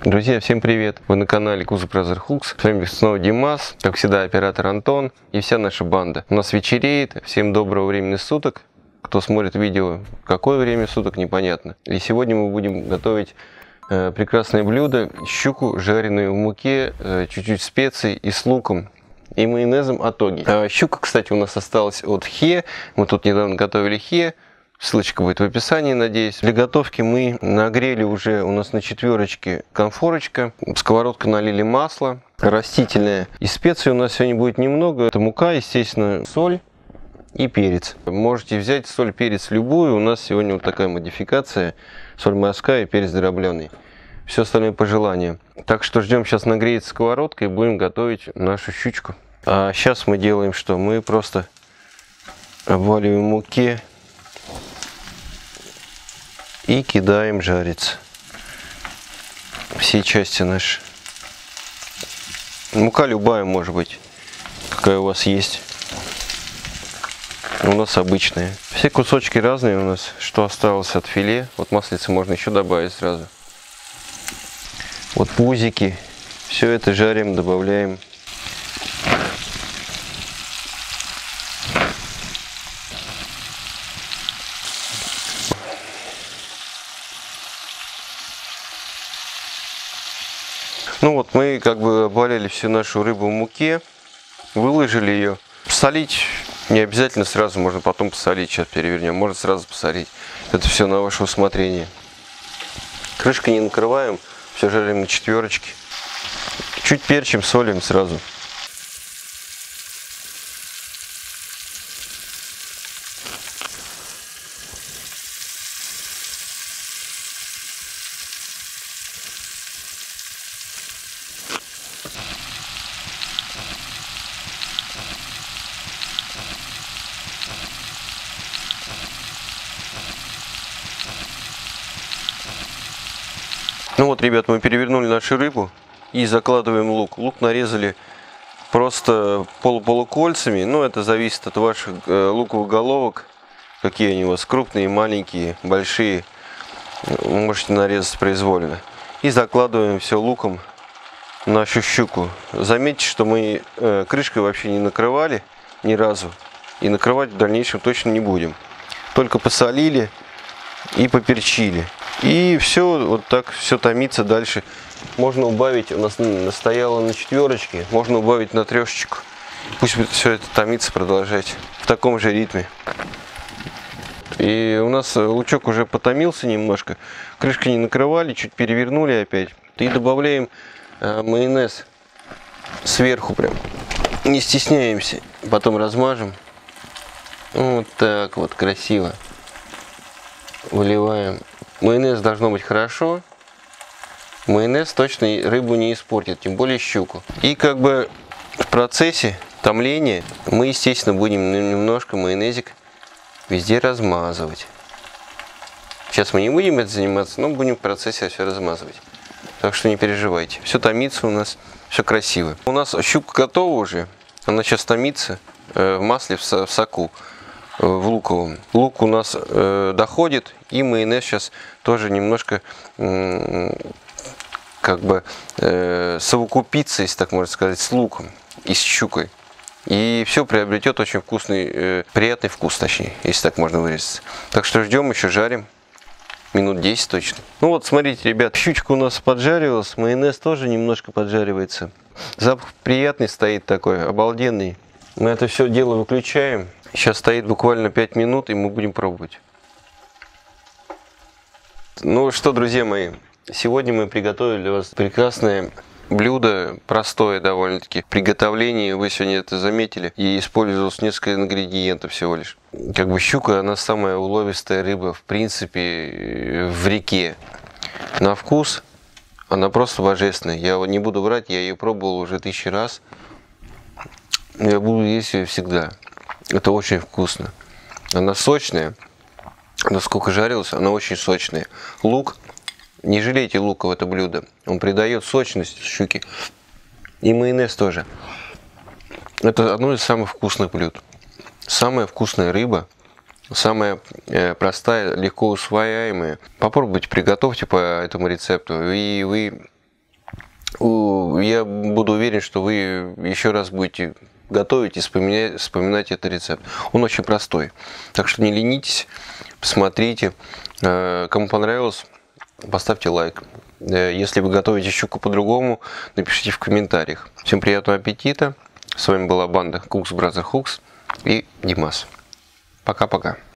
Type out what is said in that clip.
Друзья, всем привет! Вы на канале Кузов Бразер Хукс. С вами снова Димас, как всегда оператор Антон и вся наша банда. У нас вечереет, всем доброго времени суток. Кто смотрит видео, какое время суток, непонятно. И сегодня мы будем готовить прекрасное блюдо, щуку, жареную в муке, чуть-чуть специй и с луком и майонезом атоги. Щука, кстати, у нас осталась от Хе. Мы тут недавно готовили Хе. Ссылочка будет в описании, надеюсь. Для готовки мы нагрели уже, у нас на четверочке конфорочка. В сковородку налили масло растительное. И специй у нас сегодня будет немного. Это мука, естественно, соль и перец. Можете взять соль, перец любую. У нас сегодня вот такая модификация. Соль морская и перец дробленый. Все остальное по желанию. Так что ждем, сейчас нагреется сковородка и будем готовить нашу щучку. А сейчас мы делаем что? Мы просто обваливаем муки и кидаем жариться. Все части наши. Мука любая может быть, какая у вас есть. У нас обычная. Все кусочки разные у нас, что осталось от филе. Вот маслица можно еще добавить сразу. Вот пузики. Все это жарим, добавляем. Ну вот мы как бы обвалили всю нашу рыбу в муке, выложили ее. Солить не обязательно сразу, можно потом посолить, сейчас перевернем, можно сразу посолить. Это все на ваше усмотрение. Крышкой не накрываем, все жарим на четверочке. Чуть перчим, солим сразу. Ну вот, ребят, мы перевернули нашу рыбу и закладываем лук. Лук нарезали просто полукольцами. Ну, это зависит от ваших луковых головок. Какие они у вас, крупные, маленькие, большие. Вы можете нарезать произвольно. И закладываем все луком в нашу щуку. Заметьте, что мы крышкой вообще не накрывали ни разу. И накрывать в дальнейшем точно не будем. Только посолили и поперчили. И все, вот так все томится дальше. Можно убавить, у нас стояло на четверочке, можно убавить на трешечку. Пусть все это томится, продолжать в таком же ритме. И у нас лучок уже потомился немножко. Крышкой не накрывали, чуть перевернули опять. И добавляем майонез сверху прям. Не стесняемся. Потом размажем. Вот так вот, красиво. Выливаем. Майонез должно быть хорошо. Майонез точно рыбу не испортит, тем более щуку. И как бы в процессе томления мы, естественно, будем немножко майонезик везде размазывать. Сейчас мы не будем это заниматься, но будем в процессе все размазывать. Так что не переживайте. Все томится у нас, все красиво. У нас щука готова уже. Она сейчас томится в масле, в соку. В луковом. Лук у нас доходит, и майонез сейчас тоже немножко как бы совокупится, если так можно сказать, с луком и с щукой. И все приобретет очень вкусный, приятный вкус, точнее, если так можно выразиться. Так что ждем, еще жарим. Минут 10 точно. Ну вот, смотрите, ребят, щучка у нас поджаривалась, майонез тоже немножко поджаривается. Запах приятный стоит такой, обалденный. Мы это все дело выключаем. Сейчас стоит буквально 5 минут, и мы будем пробовать. Ну что, друзья мои, сегодня мы приготовили для вас прекрасное блюдо, простое довольно-таки. В приготовлении вы сегодня это заметили, и использовалось несколько ингредиентов всего лишь. Как бы щука, она самая уловистая рыба, в принципе, в реке. На вкус она просто божественная. Я не буду врать, я ее пробовал уже 1000 раз. Я буду есть ее всегда. Это очень вкусно. Она сочная. Насколько жарилась, она очень сочная. Лук. Не жалейте лука в это блюдо. Он придает сочность щуке. И майонез тоже. Это одно из самых вкусных блюд. Самая вкусная рыба. Самая простая, легко усвояемая. Попробуйте, приготовьте по этому рецепту. И вы Я буду уверен, что вы еще раз будете готовить и вспоминать этот рецепт. Он очень простой. Так что не ленитесь, посмотрите. Кому понравилось, поставьте лайк. Если вы готовите щуку по-другому, напишите в комментариях. Всем приятного аппетита. С вами была банда Cooks Brother Hooks и Димас. Пока-пока.